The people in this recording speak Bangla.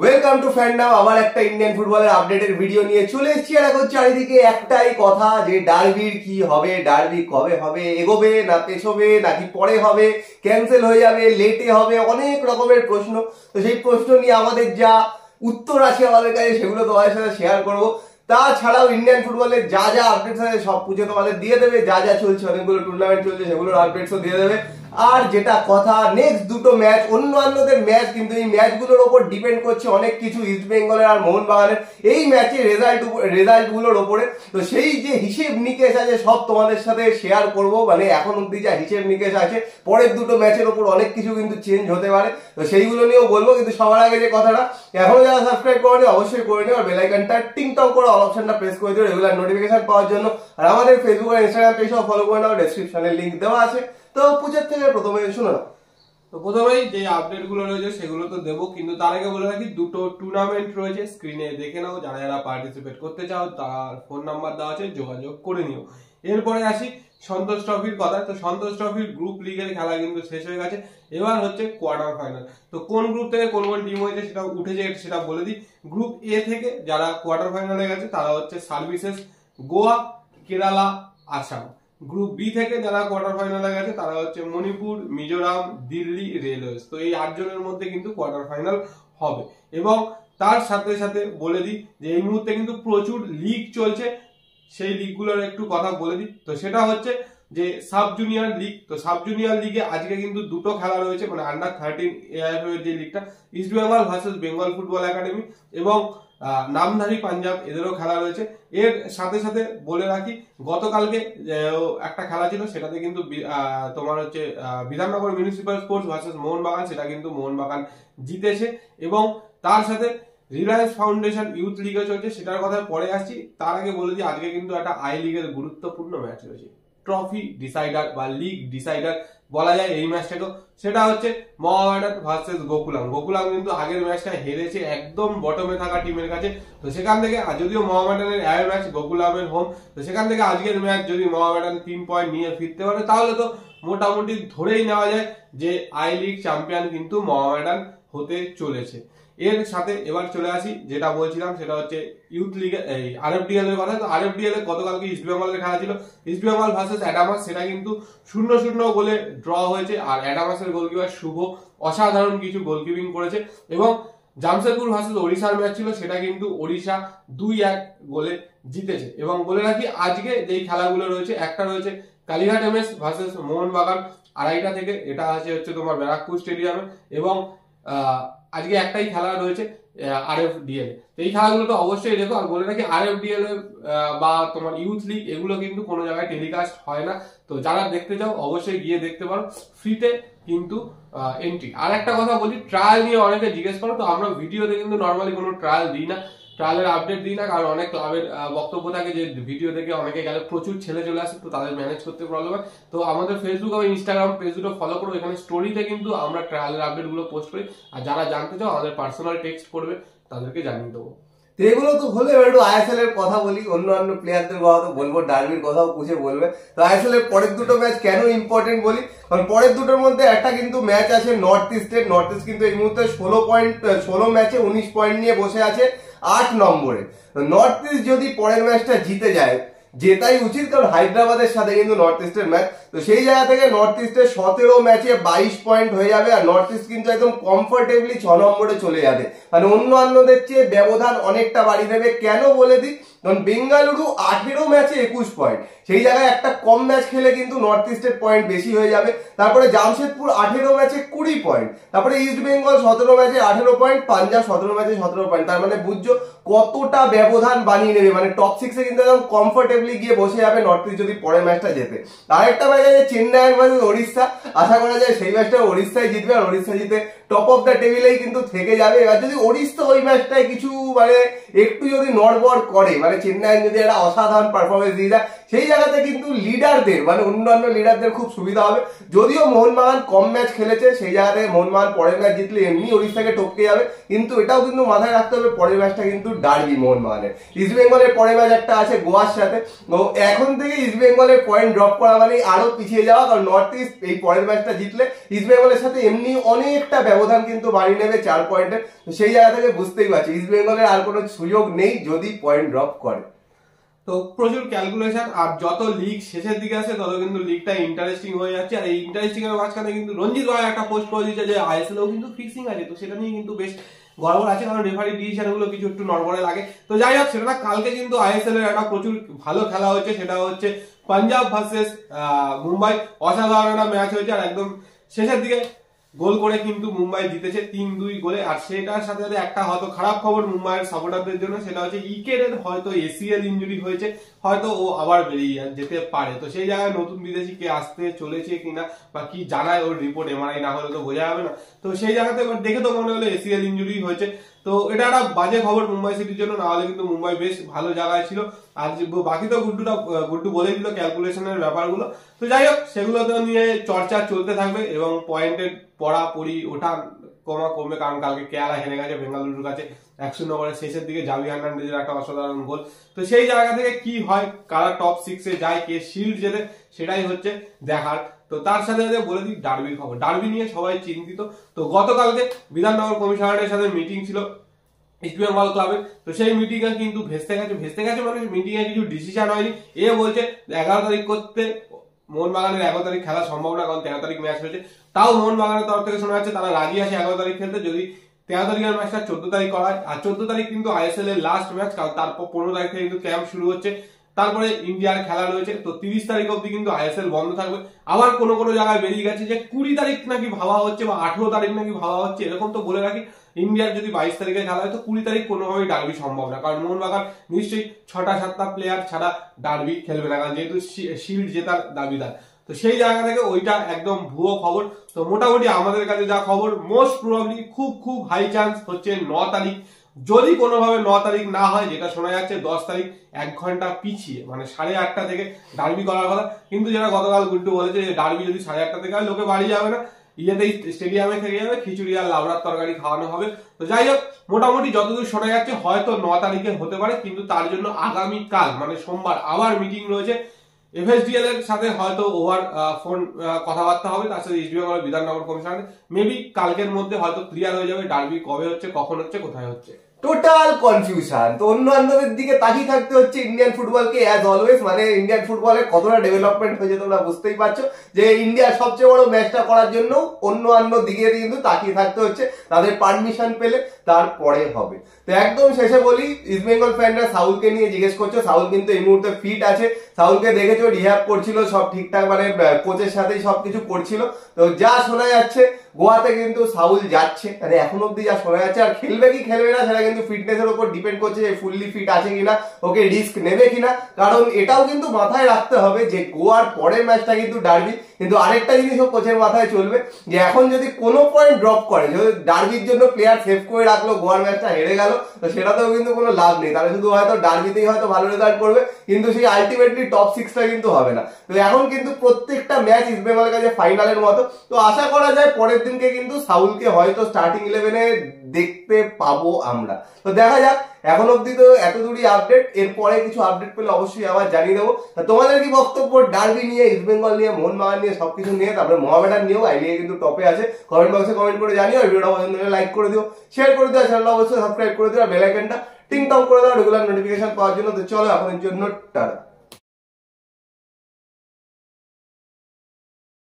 Welcome to fandom. আবার একটা ইন্ডিয়ান ফুটবলের আপডেটের ভিডিও নিয়ে চলে এসেছি। আর এখন চারিদিকে একটাই কথা যে ডার্বির কি হবে, ডার্বি কবে হবে, এগোবে না পেছোবে নাকি পরে হবে, ক্যান্সেল হয়ে যাবে, লেটে হবে, অনেক রকমের প্রশ্ন। তো সেই প্রশ্ন নিয়ে আমাদের যা উত্তর আছে আমাদের কাছে সেগুলো তোমাদের সাথে শেয়ার করবো। তাছাড়াও ইন্ডিয়ান ফুটবলের যা যা আপডেটস আছে সব পুজো তোমাদের দিয়ে দেবে। যা যা চলছে, অনেকগুলো টুর্নামেন্ট চলছে, সেগুলোর আপডেটসও দিয়ে দেবে। আর যেটা কথা, নেক্সট দুটো ম্যাচ অন্যদের ম্যাচ, কিন্তু এই ম্যাচগুলোর ওপর ডিপেন্ড করছে অনেক কিছু, ইস্ট বেঙ্গলের আর মোহনবাগানের এই ম্যাচের রেজাল্টগুলোর ওপরে। তো সেই যে হিসেব নিকেশ আছে সব তোমাদের সাথে শেয়ার করব। মানে এখন অব্দি যা হিসেব নিকেশ আছে, পরের দুটো ম্যাচের ওপর অনেক কিছু কিন্তু চেঞ্জ হতে পারে, তো সেইগুলো নিয়েও বলবো। কিন্তু সবার আগে যে কথাটা, এখনো যারা সাবস্ক্রাইব করেনি অবশ্যই করে নিও, আর বেল আইকনটা টিং টং করে অল অপশনটা প্রেস করে দিও রেগুলার নোটিফিকেশন পাওয়ার জন্য। আর আমাদের ফেসবুক আর ইনস্টাগ্রাম পেজও ফলো করে নাও, ডেসক্রিপশনে লিংক দেওয়া আছে। তো পুজোর থেকে প্রথমে শুনো না, তো প্রথমেই যে আপডেট গুলো রয়েছে সেগুলো তো দেবো, কিন্তু তার আগে বলে রাখি দুটো টুর্নামেন্ট রয়েছে, স্ক্রিনে দেখে নাও। যারা যারা পার্টিসিপেট করতে চাও তার ফোন নাম্বার দেওয়া আছে, যোগাযোগ করে নিও। এরপরে আসি সন্তোষ ট্রফির কথা। তো সন্তোষ ট্রফির গ্রুপ লিগের খেলা কিন্তু শেষ হয়ে গেছে, এবার হচ্ছে কোয়ার্টার ফাইনাল। তো কোন গ্রুপ থেকে কোন কোন টিম হয়েছে সেটা উঠেছে সেটা বলে দিই। গ্রুপ এ থেকে যারা কোয়ার্টার ফাইনালে গেছে তারা হচ্ছে services, Goa, Kerala, Assam. Group B থেকে যারা কোয়ার্টার ফাইনালে গেছে তারা হচ্ছে মণিপুর, মিজোরাম, দিল্লি, রেলওয়েজ। তো এই 8 জনের মধ্যে কিন্তু কোয়ার্টার ফাইনাল হবে। এবং তার সাথে সাথে বলে দিই যে এই মুহূর্তে কিন্তু প্রচুর লিগ চলছে, সেই লিগগুলোর একটু কথা বলে দিই। তো সেটা হচ্ছে যে সাব জুনিয়র লিগ। তো সাব জুনিয়র লিগে আজকে কিন্তু দুটো খেলা রয়েছে, মানে আন্ডার 13 এআইএফ এর যে লিগটা, East Bengal versus Bengal football academy এবং নামধারী পাঞ্জাব, এদেরও খেলা রয়েছে। এর সাথে সাথে বলে রাখি গতকালকে একটা খেলা ছিল, সেটাতে কিন্তু তোমার হচ্ছে Bidhannagar municipal sports versus Mohun Bagan, সেটা কিন্তু মোহনবাগান জিতেছে। এবং তার সাথে রিলায়েন্স ফাউন্ডেশন ইউথ লিগে চলছে, সেটার কথা পরে আসছি। তার আগে বলে দিই আজকে কিন্তু একটা আই লিগের গুরুত্বপূর্ণ ম্যাচ রয়েছে, ট্রফি ডিসাইডার বা লিগ ডিসাইডার বলা যায় এই ম্যাচটাকেও। সেটা হচ্ছে মোহামেডান ভার্সেস গোকুলাম। গোকুলাম কিন্তু আগের ম্যাচটা হেরেছে একদম বটমে থাকা টিমের কাছে। তো সেখান থেকে, যদিও মোহামেডানের অ্যাওয়ে ম্যাচ, গোকুলামের হোম, তো সেখান থেকে আজকের ম্যাচ যদি মোহামেডান 3 পয়েন্ট নিয়ে ফিরতে পারে তাহলে তো মোটামুটি ধরেই নেওয়া যায় যে আই লিগ চ্যাম্পিয়ন কিন্তু মোহামেডান হতে চলেছে। এর সাথে এবার চলে আসি, যেটা বলছিলাম সেটা হচ্ছে ইউথ লিগে এই আরএফডিএল এর কথা। তো আরএফডিএল এর গতকালকে ইস্ট বেঙ্গলের খেলা ছিল, ইস্ট বেঙ্গল ভার্সেস অ্যাডামাস, সেটা কিন্তু 0-0 গোলে ড্র হয়েছে। আর অ্যাডামাসের গোলকিপার শুভ অসাধারণ কিছু গোলকিপিং করেছে। এবং জামশেদপুর ভার্সেস ওড়িশার ম্যাচ ছিল, সেটা কিন্তু ওড়িশা 2-1 গোলে জিতেছে। এবং বলে রাখি আজকে যেই খেলাগুলো রয়েছে, একটা রয়েছে কালীঘাট এমএস ভার্সেস মোহনবাগান 2:30 থেকে, এটা হচ্ছে তোমার ব্যারাকপুর স্টেডিয়ামে। এবং আজকে একটাই খেলা রয়েছে আরএফডিএল। তো এই খেলাগুলো তো অবশ্যই দেখো। আর বলে রাখি আরএফডিএল বা তোমার ইউথ লিগ এগুলো কিন্তু কোনো জায়গায় টেলিকাস্ট হয় না, তো যারা দেখতে চাও অবশ্যই গিয়ে দেখতে পারো, ফ্রিতে কিন্তু এন্ট্রি। আর একটা কথা বলি, ট্রায়াল নিয়ে অনেকে জিজ্ঞেস করো। তো আমরা ভিডিওতে কিন্তু নর্মালি কোনো ট্রায়াল দিই না, ট্রায়ালের আপডেট দিই না, কারণ অনেক ক্লাবের বক্তব্য থাকে যে ভিডিও দেখে অনেকে গেলে প্রচুর ছেলে চলে আসে, তো তাদের ম্যানেজ করতে প্রবলেম হয়। তো আমাদের ফেসবুক এবং ইনস্টাগ্রাম পেজ দুটো ফলো করো, এখানে স্টোরিতে কিন্তু আমরা ট্রায়ালের আপডেট গুলো পোস্ট করি। আর যারা জানতে চাও আমাদের পার্সোনাল টেক্সট করবে, তাদেরকে জানিয়ে দেবো। তো এগুলো তো হলে এবার একটু আইএসএল এর কথা বলি, অন্য প্লেয়ারদের কথা তো বলবো, ডার্বির কথাও পুষে বলবে। তো আইএসএল এর পরের দুটো ম্যাচ কেন ইম্পর্টেন্ট বলি, কারণ পরের দুটোর মধ্যে একটা কিন্তু ম্যাচ আছে নর্থ ইস্টের। নর্থ ইস্ট কিন্তু এই মুহূর্তে 16 ম্যাচে 19 পয়েন্ট নিয়ে বসে আছে 8 নম্বরে। নর্থ ইস্ট যদি পরের ম্যাচটা জিতে যায়, জেতাই উচিত, কারণ হায়দ্রাবাদের সাথে কিন্তু নর্থ ইস্টের ম্যাচ। তো সেই জায়গা থেকে নর্থ ইস্টের 17 ম্যাচে 22 পয়েন্ট হয়ে যাবে, আর নর্থ ইস্ট কিন্তু একদম কমফোর্টেবলি 6 নম্বরে চলে যাবে। মানে অন্যদের চেয়ে ব্যবধান অনেকটা বাড়িয়ে দেবে। কেন বলে দিই, কারণ বেঙ্গালুরু 18 ম্যাচে 21 পয়েন্ট, সেই জায়গায় একটা কম ম্যাচ খেলে কিন্তু নর্থ ইস্টের পয়েন্ট বেশি হয়ে যাবে। তারপরে জামশেদপুর 18 ম্যাচে 20 পয়েন্ট, তারপরে ইস্ট বেঙ্গল 17 ম্যাচে 18 পয়েন্ট, পাঞ্জাব 17 ম্যাচে 17 পয়েন্ট। তার মানে বুঝছো কতটা ব্যবধান বানিয়ে নেবে। মানে টপ 6 এ কিন্তু একদম কমফোর্টেবলি গিয়ে বসে যাবে নর্থ ইস্ট যদি পরের ম্যাচটা জেতে। আরেকটা ম্যাচ আছে চেন্নাই ভার্সেস ওড়িশা, আশা করা যায় সেই ম্যাচটা ওড়িশাই জিতবে, আর ওড়িশা জিতে টপ অফ দ্য টেবিলেই কিন্তু থেকে যাবে। এবার যদি ওড়িশা ওই ম্যাচটায় কিছু মানে একটু যদি নড়বড় করে, মানে মানে চেন্নাই যদি একটা অসাধারণ পারফরমেন্স দিয়ে দেয় সেই জায়গাতে কিন্তু লিডারদের মানে অন্যান্য লিডারদের খুব সুবিধা হবে। যদিও মোহনবাগান কম ম্যাচ খেলেছে, সেই জায়গাতে মোহনবাগান পরের ম্যাচ জিতলে এমনি ওড়িশাকে টপকে যাবে, কিন্তু এটাও কিন্তু মাথায় রাখতে হবে পরের ম্যাচটা কিন্তু ডার্বি মোহনবাগানের। ইস্ট বেঙ্গলের পরের ম্যাচ একটা আছে গোয়ার সাথে, তো এখন থেকে ইস্ট বেঙ্গলের পয়েন্ট ড্রপ করা মানে আরো পিছিয়ে যাওয়া, কারণ নর্থ ইস্ট এই পরের ম্যাচটা জিতলে ইস্ট বেঙ্গলের সাথে এমনি অনেকটা ব্যবধান কিন্তু বাড়িয়ে নেবে 4 পয়েন্টের। তো সেই জায়গা থেকে বুঝতেই পারছি ইস্ট বেঙ্গলের আর কোনো সুযোগ নেই যদি পয়েন্ট ড্রপ করে। তো প্রচুর ক্যালকুলেশন, আর যত লিগ শেষের দিকে আসে তত কিন্তু লিগটা ইন্টারেস্টিং হয়ে যাচ্ছে। আর এই ইন্টারেস্টিং এর মাঝখানে কিন্তু রঞ্জিত ভাই একটা পোস্ট করে দিয়েছে যে আইএসএল ও কিন্তু ফিক্সিং আছে, তো সেটা নিয়ে কিন্তু বেশ গড়বড় আছে, কারণ রেফারি ডিসিশন গুলো কিছু একটু নড়বড়ে লাগে। তো যাই হোক, সেটা কালকে কিন্তু আইএসএল এর একটা প্রচুর ভালো খেলা হচ্ছে, সেটা হচ্ছে পাঞ্জাব ভার্সেস মুম্বাই। অসাধারণ একটা ম্যাচ হয়েছে, আর একদম শেষের দিকে গোল করে কিন্তু মুম্বাই জিতেছে 3-2 গোলে। আর সেটার সাথে সাথে একটা হয়তো খারাপ খবর মুম্বাইয়ের সাপোর্টারদের জন্য, সেটা হচ্ছে ইকের হয়তো এসিএল ইনজুরি হয়েছে, হয়তো ও আবার বেরিয়ে যেতে পারে। তো সেই জায়গায় নতুন বিদেশি কে আসতে চলেছে কিনা বা কি জানায় ওর রিপোর্ট, এমআরআই না হলে তো বোঝা যাবে না। তো সেই জায়গাতে দেখে তো মনে হলো এসিএল ইনজুরি হয়েছে, তো এটা একটা বাজে খবর মুম্বাই সিটির জন্য। না হলে কিন্তু মুম্বাই বেশ ভালো জায়গায় ছিল। আর বাকি তো গুড্ডু বলে দিল ক্যালকুলেশনের ব্যাপারগুলো। তো যাই হোক, সেগুলো তো নিয়ে চর্চা চলতে থাকবে এবং পয়েন্টের পড়াপড়ি ওঠা কমবে, কারণ কালকে কেরালা হেরে গেছে বেঙ্গালুরুর কাছে 1-0 করে। শেষের দিকে জাভি হার্নান্ডেজের একটা অসাধারণ গোল। তো সেই জায়গা থেকে কি হয়, কারা টপ 6-এ যায়, কে শিল্ড জেতে, সেটাই হচ্ছে দেখার। তো তার সাথে সাথে বলে দিই ডার্বির খবর। ডার্বি নিয়ে সবাই চিন্তিত। তো গতকালকে বিধাননগর কমিশনারের সাথে মিটিং ছিল ইস্ট বেঙ্গল ক্লাবের। তো সেই মিটিং এ কিন্তু ভেস্তে গেছে মানে মিটিং এ কিছু ডিসিশন হয়নি। এ বলছে 11 তারিখ করতে মোহনবাগানের 11 তারিখ খেলা সম্ভব না, কারণ 13 তারিখ ম্যাচ হয়েছে। তাও মোহনবাগানের তরফ থেকে শোনা যাচ্ছে তারা রাজি আছে 11 তারিখ খেলতে, যদি 13 তারিখের ম্যাচটা 14 তারিখ করা হয়। আর 14 তারিখ কিন্তু আইএসএল এর লাস্ট ম্যাচ, কারণ তারপর 15 তারিখ থেকে কিন্তু ক্যাম্প শুরু হচ্ছে, তারপরে ইন্ডিয়ার খেলা রয়েছে। তো 30 তারিখ অব্দি কিন্তু আইএসএল বন্ধ থাকবে। আবার কোনো কোনো জায়গায় বেরিয়ে গেছে যে 20 তারিখ নাকি ভাবা হচ্ছে বা 18 তারিখ নাকি ভাবা হচ্ছে, এরকম। তো বলে রাখি, ইন্ডিয়ার যদি 22 তারিখে খেলা হয় তো 20 তারিখ কোনোভাবেই ডার্বি সম্ভব না, কারণ মোহনবাগান নিশ্চয়ই 6টা-7টা প্লেয়ার ছাড়া ডার্বি খেলবে না, কারণ যেহেতু শিল্ড জেতার দাবিদার। তো সেই জায়গা থেকে ওইটা একদম ভুয়ো খবর। তো মোটামুটি আমাদের কাছে যা খবর, মোস্ট প্রবাবলি খুব হাই চান্স হচ্ছে 9 তারিখ। যদি কোনোভাবে 9 তারিখ না হয়, যেটা শোনা যাচ্ছে 10 তারিখ 1 ঘন্টা পিছিয়ে, মানে 8:30 থেকে ডার্বি করার কথা। কিন্তু যেটা গতকাল গুড্ডু বলেছে যে ডার্বি যদি 8:30 থেকে হয়, লোকে বাড়ি যাবে না, ইয়েতেই স্টেডিয়ামে থেকে যাবে, খিচুড়ি আর লাবড়ার তরকারি খাওয়ানো হবে। তো যাই হোক, মোটামুটি যতদূর শোনা যাচ্ছে হয়তো 9 তারিখে হতে পারে, কিন্তু তার জন্য আগামীকাল মানে সোমবার আবার মিটিং রয়েছে এফএসডিএল এর সাথে, হয়তো ওভার ফোন কথাবার্তা হবে, তার সাথে ইস্ট বেঙ্গল বিধাননগর কমিশনের। মেবি কালকের মধ্যে হয়তো ক্লিয়ার হয়ে যাবে ডার্বি কবে হচ্ছে, কখন হচ্ছে, কোথায় হচ্ছে। Total confusion. তো অন্যদের দিকে তাকিয়ে থাকতে হচ্ছে ইন্ডিয়ান ফুটবলকে অ্যাজ অলওয়েজ। মানে ইন্ডিয়ান ফুটবলের কতটা ডেভেলপমেন্ট হয়েছে তোমরা বুঝতেই পারছো, যে ইন্ডিয়ার সবচেয়ে বড় ম্যাচটা করার জন্য অন্য দিকে কিন্তু তাকিয়ে থাকতে হচ্ছে, তাদের পারমিশন পেলে তারপরে হবে। তো একদম শেষে বলি, ইস্ট বেঙ্গল ফ্যানরা সাউলকে নিয়ে জিজ্ঞেস করছো, সাউল কিন্তু এই মুহূর্তে ফিট আছে। সাউলকে দেখেছো রিহ্যাব করছিল, সব ঠিকঠাক মানে কোচের সাথেই সবকিছু করছিল। তো যা শোনা যাচ্ছে গোয়াতে কিন্তু সাউল যাচ্ছে, মানে এখন অব্দি যা শোনা যাচ্ছে। আর খেলবে কি খেলবে না সেটা কিন্তু ফিটনেসের উপর ডিপেন্ড করছে, যে ফুললি ফিট আছে কিনা, ওকে রিস্ক নেবে কিনা। কারণ এটাও কিন্তু মাথায় রাখতে হবে যে গোয়ার পরের ম্যাচটা কিন্তু ডার্বি। কিন্তু আরেকটা জিনিসও কোচের মাথায় চলবে, যে এখন যদি কোনো পয়েন্ট ড্রপ করে, যদি ডার্বির জন্য প্লেয়ার সেভ করে রাখলো, গোয়ার ম্যাচটা হেরে গেল, তো সেটাতেও কিন্তু কোনো লাভ নেই। তাহলে শুধু হয়তো ডার্বিতেই হয়তো ভালো রেজাল্ট করবে, কিন্তু সেই আলটিমেটলি টপ 6টা কিন্তু হবে না। তো এখন কিন্তু প্রত্যেকটা ম্যাচ ইস্ট বেঙ্গলের কাছে ফাইনালের মতো। তো আশা করা যায় পরের দিনকে কিন্তু সাউলকে হয়তো স্টার্টিং 11-এ দেখতে পাবো আমরা। তো দেখা যাক, এখন অব্দি তো এত দূরই আপডেট। এরপরে কিছু আপডেট পেলে অবশ্যই আবার জানিয়ে দেবো। তোমাদের কি বক্তব্য ডার্বি নিয়ে, ইস্ট বেঙ্গল নিয়ে, মোহনবাগান নিয়ে, সবকিছু নিয়ে? তারপরে মোহামেডান নিয়েও আইডিয়া কিন্তু টপে আছে। কমেন্ট বক্সে কমেন্ট করে জানিও। আর ভিডিওটা পছন্দ হলে লাইক করে দিও, শেয়ার করে দিও, চ্যানেলটা অবশ্যই সাবস্ক্রাইব করে দিও, আর বেল আইকনটা টিং টং করে দাও রেগুলার নোটিফিকেশন পাওয়ার জন্য। তো চলো এখনের জন্য টাটা।